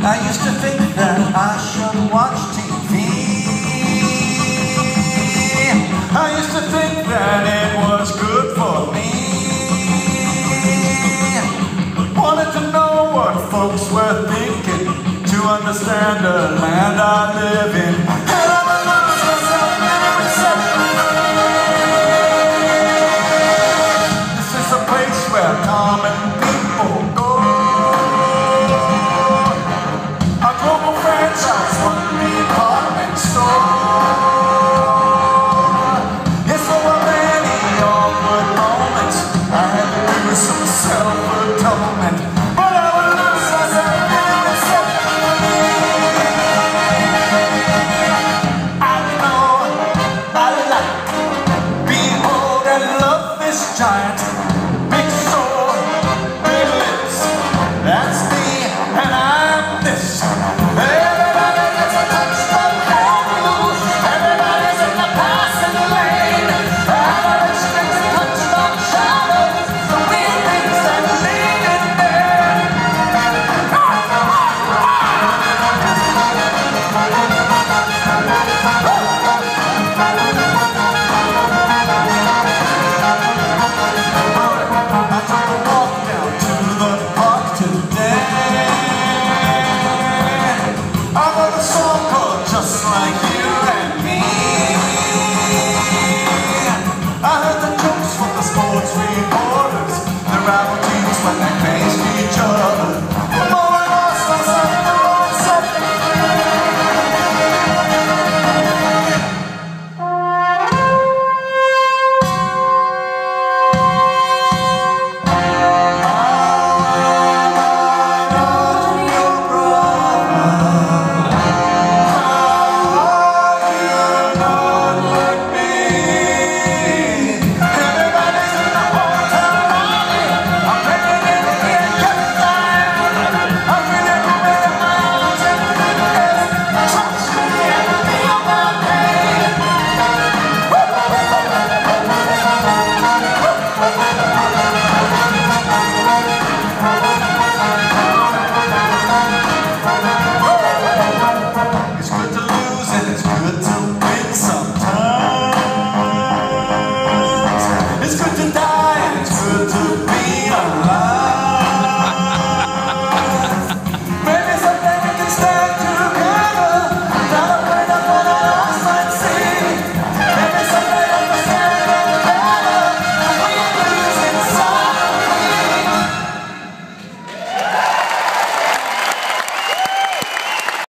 I used to think that I should watch TV. I used to think that it was good for me. Wanted to know what folks were thinking, to understand the land I live in. And I would lose myself in every second. This is a place where common people go. A global franchise, one department store. Yes, there were many awkward moments. I had to do some self-atonement. But I would lose myself in every second. I know I like being old and love this giant. Big soul, big lips. That's me, and I'm this. Everybody gets a touch of blue. Everybody's in the passing lane. Everybody strings a touch of shadows. The weird things that lead in there. I took a walk down to the park today. I wrote a song called Just Like You and Me. I heard the jokes from the sports reporters. The rabble